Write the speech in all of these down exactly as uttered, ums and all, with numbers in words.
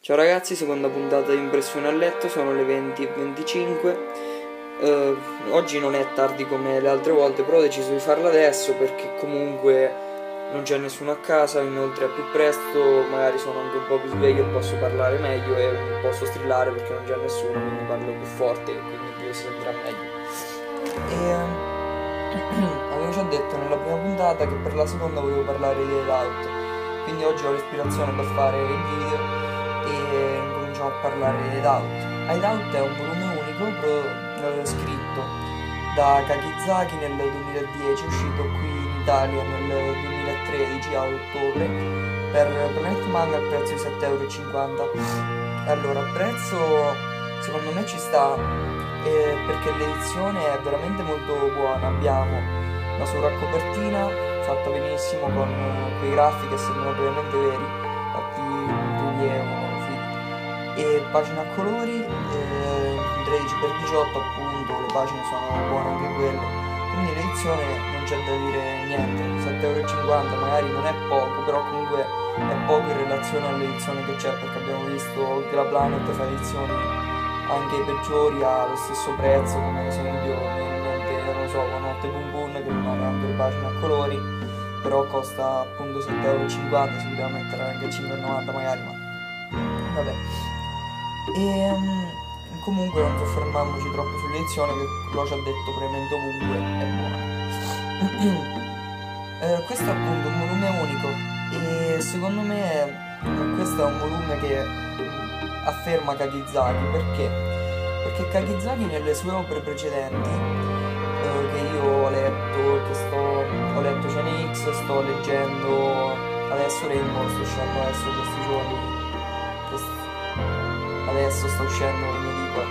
Ciao ragazzi, seconda puntata di Impressione a letto, sono le venti e venticinque. Eh, oggi non è tardi come le altre volte, però ho deciso di farla adesso perché comunque non c'è nessuno a casa, inoltre è più presto, magari sono anche un po' più sveglio e posso parlare meglio e posso strillare perché non c'è nessuno, quindi parlo più forte e quindi si sentirà meglio. E avevo già detto nella prima puntata che per la seconda volevo parlare di Hideout, quindi oggi ho l'ispirazione per fare il video e incominciamo a parlare di Hideout. Hideout è un volume unico pro, eh, scritto da Kakizaki nel duemiladieci, uscito qui in Italia nel duemilatredici a ottobre per Planet Manga al prezzo di sette e cinquanta euro. Allora, il prezzo secondo me ci sta eh, perché l'edizione è veramente molto buona. Abbiamo una sovracopertina fatta benissimo con eh, quei grafici che sembrano veramente veri, fatti in rilievo, e pagina a colori, eh, tredici per diciotto appunto, le pagine sono buone anche quelle, quindi l'edizione non c'è da dire niente. Sette e cinquanta euro magari non è poco, però comunque è poco in relazione all'edizione che c'è, perché abbiamo visto che la Planet fa edizioni anche peggiori allo stesso prezzo, come ad esempio mi viene in mente, non so, Buonanotte Boom Boom, che non ha neanche le pagine a colori, però costa appunto sette e cinquanta euro, si poteva mettere anche cinque e novanta magari, ma vabbè. E um, comunque non soffermiamoci troppo sull'edizione, che l'ho già detto premente ovunque, è buona. eh, questo è appunto un volume unico e secondo me eh, questo è un volume che afferma Kakizaki. Perché? Perché Kakizaki nelle sue opere precedenti, eh, che io ho letto, che sto, ho letto Chain X, sto leggendo adesso Rainbow, sto uscendo adesso questi giorni, adesso sta uscendo in edicola,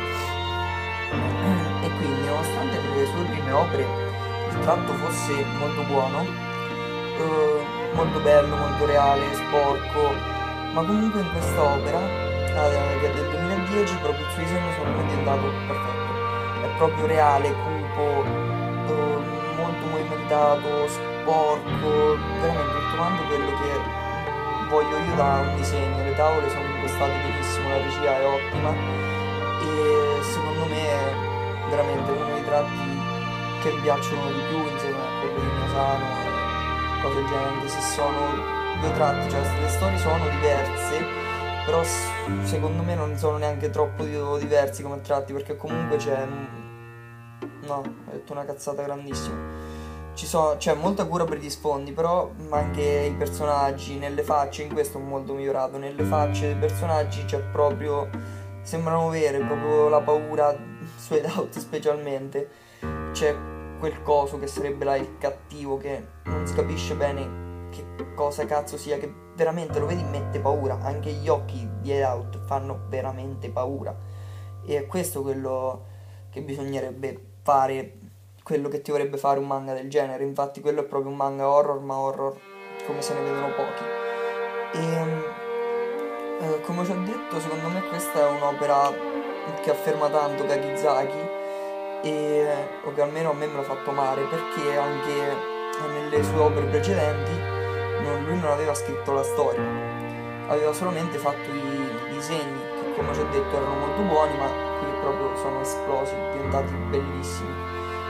e quindi nonostante nelle sue prime opere il tratto fosse molto buono, eh, molto bello, molto reale, sporco, ma comunque in questa opera, eh, che è del duemiladieci, proprio il suo disegno secondo me è diventato perfetto. È proprio reale, cupo, eh, molto movimentato, sporco, veramente tutto quanto quello che voglio io da un disegno. Le tavole sono impostate benissimo, la regia è ottima e secondo me è veramente uno dei tratti che mi piacciono di più insieme a quello di Miyazano e cose del genere, anche se sono due tratti, cioè le storie sono diverse, però secondo me non sono neanche troppo diversi come tratti, perché comunque c'è, no, ho detto una cazzata grandissima. Ci sono, c'è molta cura per gli sfondi, però anche i personaggi, nelle facce, in questo è molto migliorato, nelle facce dei personaggi c'è proprio, sembrano vere, proprio la paura su Hideout specialmente, c'è quel coso che sarebbe là il cattivo, che non si capisce bene che cosa cazzo sia, che veramente lo vedi mette paura, anche gli occhi di Hideout fanno veramente paura, e è questo quello che bisognerebbe fare, quello che ti vorrebbe fare un manga del genere. Infatti quello è proprio un manga horror, ma horror come se ne vedono pochi. E eh, come ci ho detto, secondo me questa è un'opera che afferma tanto Kakizaki, e o che almeno a me me l'ha fatto amare, perché anche nelle sue opere precedenti non, lui non aveva scritto la storia, aveva solamente fatto i, i disegni, che come ci ho detto erano molto buoni, ma qui proprio sono esplosi, diventati bellissimi.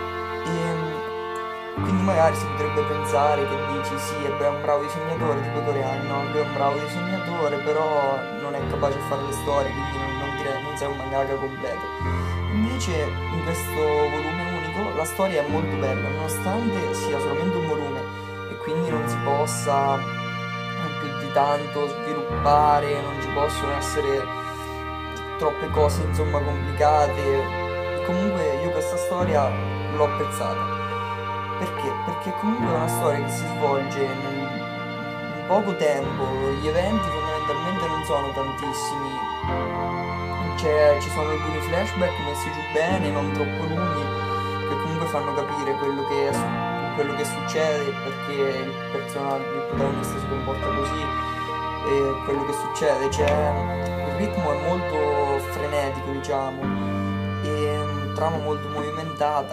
E quindi magari si potrebbe pensare che dici sì, è un bravo disegnatore, tipo i coreani, no, lui è un bravo disegnatore, però non è capace di fare le storie, quindi non, non, direi, non sei un mangaka completo. Invece in questo volume unico la storia è molto bella, nonostante sia solamente un volume e quindi non si possa più di tanto sviluppare, non ci possono essere troppe cose insomma complicate. Comunque io questa storia l'ho apprezzata. Perché? Perché comunque è una storia che si svolge in, in poco tempo, gli eventi fondamentalmente non sono tantissimi, cioè, ci sono alcuni flashback messi giù bene, non troppo lunghi, che comunque fanno capire quello che, è, quello che succede, perché il personaggio, il protagonista si comporta così, e quello che succede, cioè, il ritmo è molto frenetico, diciamo, e trama molto movimentata,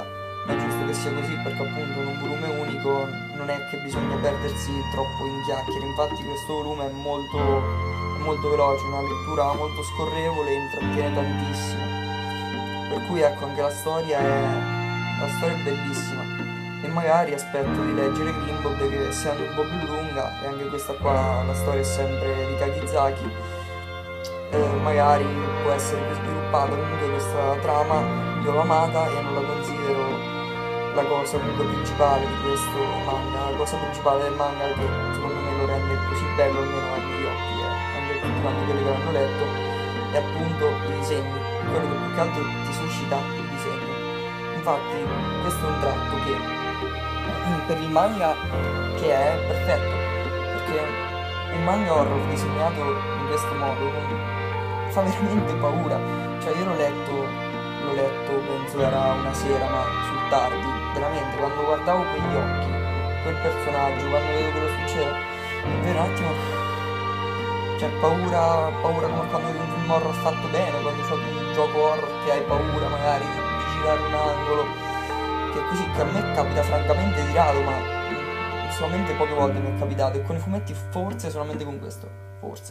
ma è giusto che sia così perché appunto in un volume unico non è che bisogna perdersi troppo in chiacchiere. Infatti questo volume è molto, è molto veloce, una lettura molto scorrevole e intrattiene tantissimo, per cui ecco, anche la storia è, la storia è bellissima. E magari aspetto di leggere Green Book, che essendo un po' più lunga, e anche questa qua, la storia è sempre di Kakizaki, eh, magari può essere più sviluppata. Comunque questa trama io l'ho amata e non la considero la cosa comunque principale di questo manga. La cosa principale del manga, che secondo me lo rende così bello, almeno ai miei occhi, eh, anche tutti quanti quelli che l'hanno letto, è appunto i disegni, quello che più che altro ti suscita il disegno. Infatti questo è un tratto che per il manga che è perfetto, perché un manga horror disegnato in questo modo fa veramente paura. Cioè io l'ho letto, l'ho letto penso era una sera, ma sul tardi, veramente quando guardavo quegli occhi, quel personaggio, quando vedo quello succede, è un attimo, cioè paura, paura come quando vedi un film horror fatto bene, quando c'è un gioco horror che hai paura magari di girare un angolo, che è così, che a me capita francamente di rado, ma solamente poche volte mi è capitato, e con i fumetti forse solamente con questo, forse.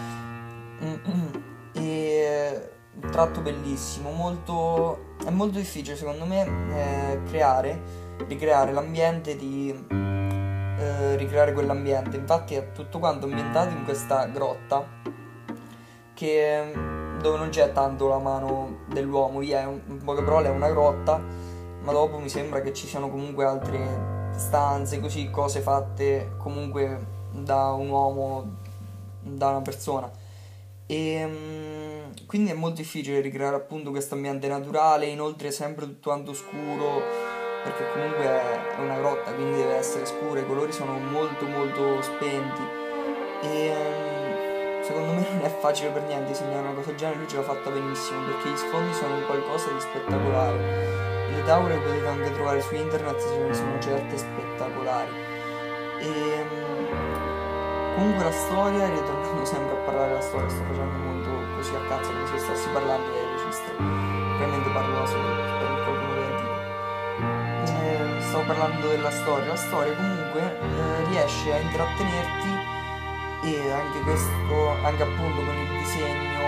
E un tratto bellissimo, molto, è molto difficile secondo me eh, creare, ricreare l'ambiente di, eh, ricreare quell'ambiente. Infatti è tutto quanto ambientato in questa grotta, che, dove non c'è tanto la mano dell'uomo, via, in poche parole è una grotta, ma dopo mi sembra che ci siano comunque altre stanze, così, cose fatte comunque da un uomo, da una persona. E um, quindi è molto difficile ricreare appunto questo ambiente naturale, inoltre sempre tutto quanto scuro, perché comunque è una grotta, quindi deve essere scuro, i colori sono molto molto spenti. E um, secondo me non è facile per niente disegnare una cosa del genere, lui ce l'ha fatta benissimo, perché gli sfondi sono qualcosa di spettacolare. Le tavole potete anche trovare su internet, ce ne sono certe spettacolari. E comunque la storia, ritornando sempre a parlare della storia, sto facendo molto così a cazzo come se stessi parlando del registro, ovviamente parlo da solo, spero che qualcuno lo veda. Eh, stavo parlando della storia, la storia comunque eh, riesce a intrattenerti, e anche questo, anche appunto con il disegno,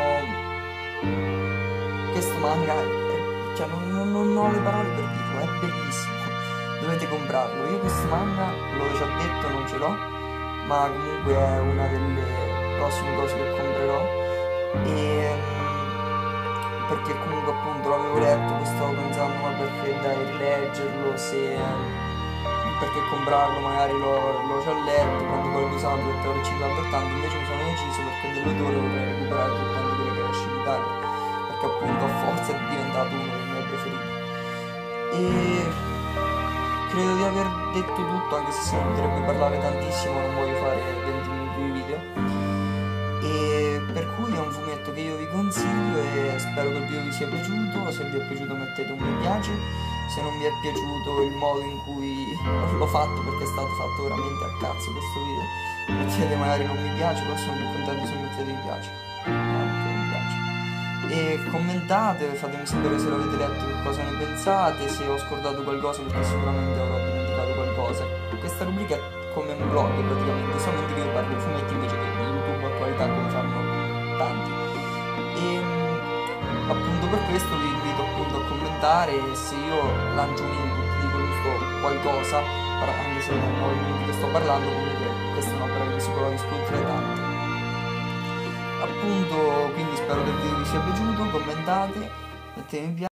questo manga, cioè non, non, non ho le parole per dirlo, è bellissimo, dovete comprarlo. Io questo manga, l'ho già detto, non ce l'ho, ma comunque è una delle prossime cose che comprerò, e perché comunque appunto l'avevo letto, che stavo pensando ma perché dai rileggerlo, se perché comprarlo, magari l'ho già letto, quando poi lo usato sette euro e cinquanta ottanta, invece mi sono deciso perché dell'odore vorrei recuperare tutto quanto quello che esce in Italia, perché appunto a forza è diventato uno dei miei preferiti. E credo di aver detto tutto, anche se si potrebbe parlare tantissimo, non voglio fare venti minuti di video. E per cui è un fumetto che io vi consiglio e spero che il video vi sia piaciuto. Se vi è piaciuto mettete un mi piace, se non vi è piaciuto il modo in cui l'ho fatto, perché è stato fatto veramente a cazzo questo video, mettete magari non mi piace, però sono più contento se mettete mi piace, anche mi piace. E commentate, fatemi sapere se l'avete letto, che cosa ne pensate, se ho scordato qualcosa, perché sicuramente avrò dimenticato qualcosa. Questa rubrica è come un blog praticamente, solamente che io parlo di fumetti invece che di YouTube attualità come fanno tanti. E appunto per questo vi invito appunto a commentare, se io lancio un input, dico giusto qualcosa, anche se non ho i minuti che sto parlando, comunque questa è un'opera che si può discutere tanto. Appunto, quindi spero che il video vi sia piaciuto, commentate, mettete mi piace.